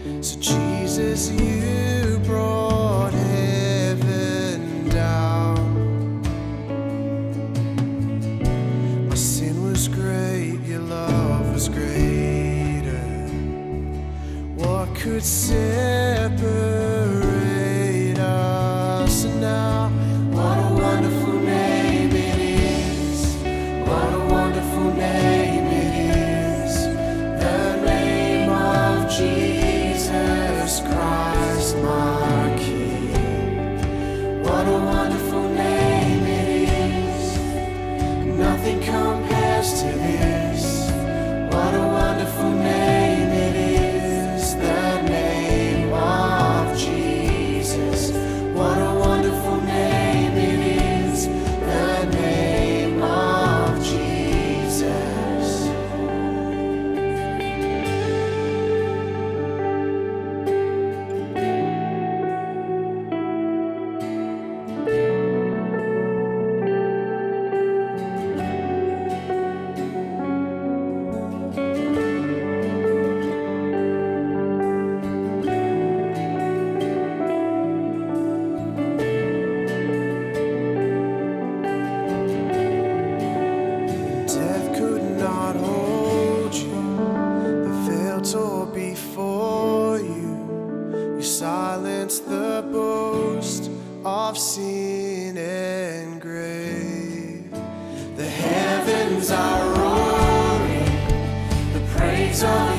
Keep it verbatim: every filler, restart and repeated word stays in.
So Jesus, you brought heaven down. My sin was great, your love was greater. What could separate us now? What a wonderful name it is. What a wonderful name it is. The name of Jesus Christ, my King. What a wonderful name it is. Nothing compares to this. What a wonderful name it is. The name of Jesus. What a wonderful name it is. The name of Jesus. Death could not hold you, the veil tore before you. You silenced the boast of sin and grave. The heavens are roaring, the praise of